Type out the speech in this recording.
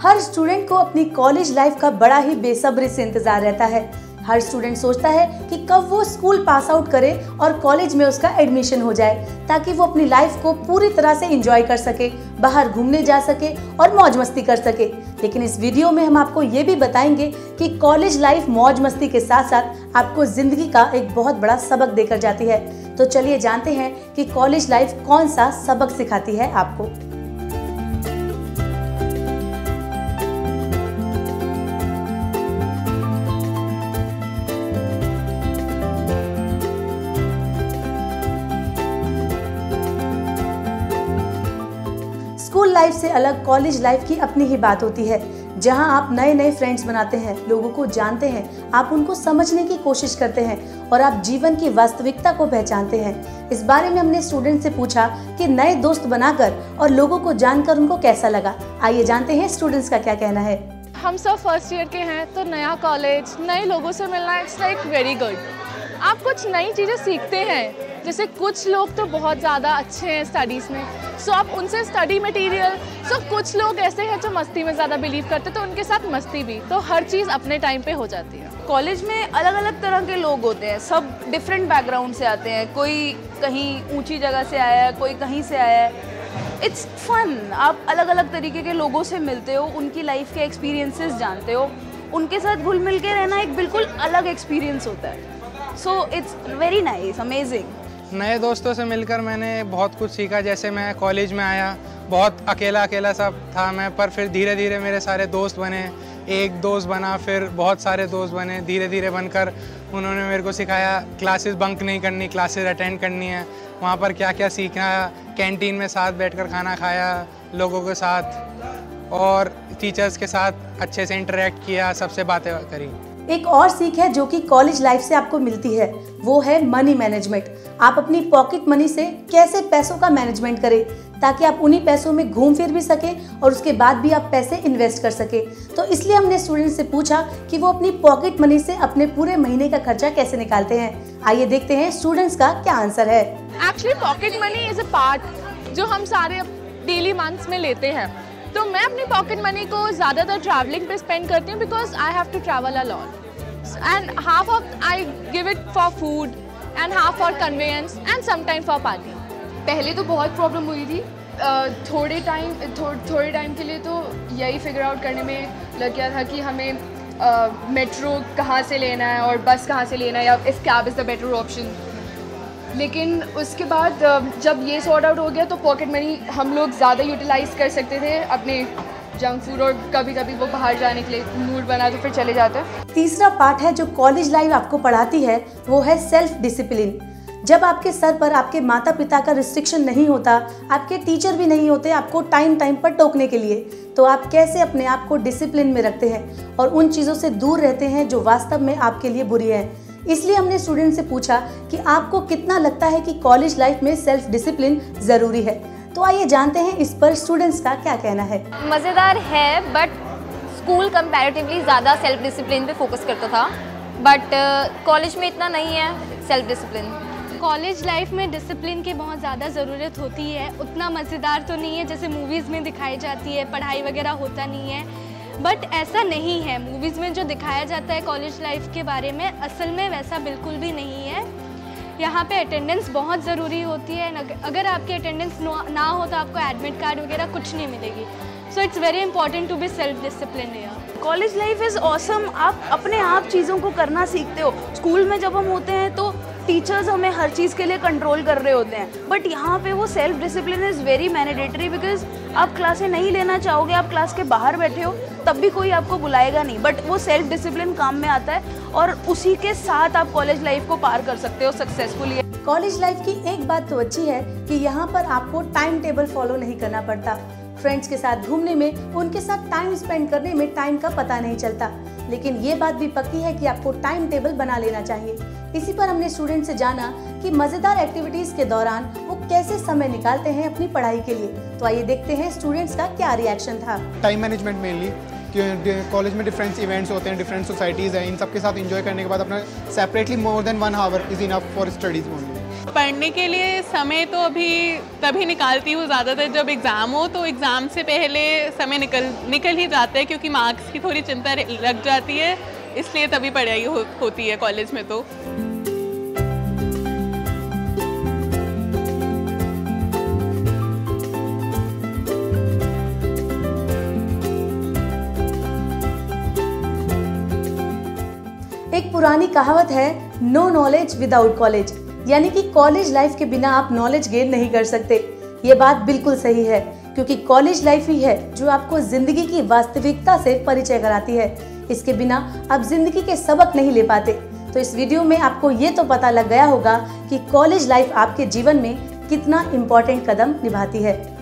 हर student को अपनी college life का बड़ा ही बेसब्री से इंतजार रहता है। हर स्टूडेंट सोचता है कि कब वो स्कूल पास आउट करे और कॉलेज में उसका एडमिशन हो जाए, ताकि वो अपनी लाइफ को पूरी तरह से एंजॉय कर सके, बाहर घूमने जा सके और मौज मस्ती कर सके। लेकिन इस वीडियो में हम आपको ये भी बताएंगे कि कॉलेज लाइफ मौज मस्ती के साथ साथ आपको जिंदगी का एक बहुत बड़ा सबक देकर जाती है। तो चलिए जानते हैं कि कॉलेज लाइफ कौन सा सबक सिखाती है आपको। स्कूल लाइफ से अलग कॉलेज लाइफ की अपनी ही बात होती है, जहां आप नए नए फ्रेंड्स बनाते हैं, लोगों को जानते हैं, आप उनको समझने की कोशिश करते हैं और आप जीवन की वास्तविकता को पहचानते हैं। इस बारे में हमने स्टूडेंट से पूछा कि नए दोस्त बनाकर और लोगों को जानकर उनको कैसा लगा। आइए जानते हैं स्टूडेंट्स का क्या कहना है। हम सब फर्स्ट ईयर के हैं, तो नया कॉलेज, नए लोगों से मिलना इट्स लाइक वेरी गुड। आप कुछ नई चीज़ें सीखते हैं, जैसे कुछ लोग तो बहुत ज़्यादा अच्छे हैं स्टडीज़ में, सो आप उनसे स्टडी मटेरियल, सो कुछ लोग ऐसे हैं जो मस्ती में ज़्यादा बिलीव करते तो उनके साथ मस्ती भी, तो हर चीज़ अपने टाइम पे हो जाती है। कॉलेज में अलग अलग तरह के लोग होते हैं, सब डिफरेंट बैकग्राउंड से आते हैं, कोई कहीं ऊंची जगह से आया है, कोई कहीं से आया है। इट्स फन, आप अलग अलग तरीके के लोगों से मिलते हो, उनकी लाइफ के एक्सपीरियंसेस जानते हो, उनके साथ घुल मिल के रहना एक बिल्कुल अलग एक्सपीरियंस होता है। So it's very nice, amazing. नए दोस्तों से मिलकर मैंने बहुत कुछ सीखा। जैसे मैं कॉलेज में आया, बहुत अकेला अकेला सब था मैं, पर फिर धीरे धीरे मेरे सारे दोस्त बने। एक दोस्त बना, फिर बहुत सारे दोस्त बने, धीरे धीरे बनकर उन्होंने मेरे को सिखाया क्लासेस बंक नहीं करनी, क्लासेस अटेंड करनी है, वहाँ पर क्या क्या सीखना है। कैंटीन में साथ बैठकर खाना खाया लोगों के साथ, और टीचर्स के साथ अच्छे से इंटरेक्ट किया, सबसे बातें करी। एक और सीख है जो कि कॉलेज लाइफ से आपको मिलती है, वो है मनी मैनेजमेंट। आप अपनी पॉकेट मनी से कैसे पैसों का मैनेजमेंट करें, ताकि आप उन्हीं पैसों में घूम फिर भी सकें और उसके बाद भी आप पैसे इन्वेस्ट कर सके। तो इसलिए हमने स्टूडेंट से पूछा कि वो अपनी पॉकेट मनी से अपने पूरे महीने का खर्चा कैसे निकालते हैं। आइए देखते हैं स्टूडेंट्स का क्या आंसर है। Actually pocket money is a part जो हम सारे डेली मंथ्स में लेते हैं। तो मैं अपनी पॉकेट मनी को ज़्यादातर ट्रैवलिंग पे स्पेंड करती हूँ, because I have to travel a lot, and half of I give it for food and half for conveyance and some time for party. पहले तो बहुत प्रॉब्लम हुई थी, थोड़े टाइम के लिए तो यही फिगर आउट करने में लग गया था कि हमें मेट्रो कहाँ से लेना है और बस कहाँ से लेना है, या if cab is the better option. लेकिन उसके बाद जब ये सॉर्ट आउट हो गया तो पॉकेट मनी हम लोग ज़्यादा यूटिलाइज़ कर सकते थे अपने जंक फूड, और कभी कभी वो बाहर जाने के लिए मूड बना तो फिर चले जाते हैं। तीसरा पार्ट है जो कॉलेज लाइफ आपको पढ़ाती है, वो है सेल्फ डिसिप्लिन। जब आपके सर पर आपके माता पिता का रिस्ट्रिक्शन नहीं होता, आपके टीचर भी नहीं होते आपको टाइम टाइम पर टोकने के लिए, तो आप कैसे अपने आप को डिसिप्लिन में रखते हैं और उन चीज़ों से दूर रहते हैं जो वास्तव में आपके लिए बुरी है। इसलिए हमने स्टूडेंट से पूछा कि आपको कितना लगता है कि कॉलेज लाइफ में सेल्फ डिसिप्लिन ज़रूरी है। तो आइए जानते हैं इस पर स्टूडेंट्स का क्या कहना है। मज़ेदार है, बट स्कूल कंपैरेटिवली ज़्यादा सेल्फ डिसिप्लिन पे फोकस करता था, बट कॉलेज में इतना नहीं है सेल्फ डिसिप्लिन। कॉलेज लाइफ में डिसिप्लिन की बहुत ज़्यादा ज़रूरत होती है। उतना मज़ेदार तो नहीं है जैसे मूवीज़ में दिखाई जाती है, पढ़ाई वगैरह होता नहीं है, बट ऐसा नहीं है। मूवीज़ में जो दिखाया जाता है कॉलेज लाइफ के बारे में, असल में वैसा बिल्कुल भी नहीं है। यहाँ पे अटेंडेंस बहुत ज़रूरी होती है, अगर आपकी अटेंडेंस ना हो तो आपको एडमिट कार्ड वगैरह कुछ नहीं मिलेगी। So it's very important to be self discipline here. College life is awesome, आप अपने आप चीज़ों को करना सीखते हो। स्कूल में जब हम होते हैं तो टीचर्स हमें हर चीज़ के लिए कंट्रोल कर रहे होते हैं, बट यहाँ पे वो self discipline is very mandatory, because आप क्लासें नहीं लेना चाहोगे, आप क्लास के बाहर बैठे हो तब भी कोई आपको बुलाएगा नहीं, बट वो सेल्फ डिसिप्लिन काम में आता है और उसी के साथ आप कॉलेज लाइफ को पार कर सकते हो सक्सेसफुली। कॉलेज लाइफ की एक बात तो अच्छी है कि यहाँ पर आपको टाइम टेबल फॉलो नहीं करना पड़ता। फ्रेंड्स के साथ घूमने में, उनके साथ टाइम स्पेंड करने में टाइम का पता नहीं चलता। लेकिन ये बात भी पक्की है कि आपको टाइम टेबल बना लेना चाहिए। इसी पर हमने स्टूडेंट से जाना कि मज़ेदार एक्टिविटीज़ के दौरान वो कैसे समय निकालते हैं अपनी पढ़ाई के लिए। तो आइए देखते हैं स्टूडेंट्स का क्या रिएक्शन था। टाइम मैनेजमेंट मेनली, कॉलेज में डिफरेंट इवेंट्स होते हैं, डिफरेंट सोसाइटीज़ हैं, इन सब के साथ एंजॉय करने के बाद अपना separately more than 1 hour is enough for studies only. पढ़ने के लिए समय तो अभी तभी निकालती हूँ ज़्यादातर जब एग्ज़ाम हो, तो एग्ज़ाम से पहले समय निकल ही जाता है क्योंकि मार्क्स की थोड़ी चिंता लग जाती है, इसलिए तभी पढ़ाई होती है कॉलेज में। तो एक पुरानी कहावत है, नो नॉलेज विदाउट कॉलेज, यानी कि कॉलेज लाइफ के बिना आप नॉलेज गेन नहीं कर सकते। ये बात बिल्कुल सही है, क्योंकि कॉलेज लाइफ ही है जो आपको जिंदगी की वास्तविकता से परिचय कराती है। इसके बिना आप जिंदगी के सबक नहीं ले पाते। तो इस वीडियो में आपको ये तो पता लग गया होगा कि कॉलेज लाइफ आपके जीवन में कितना इम्पोर्टेंट कदम निभाती है।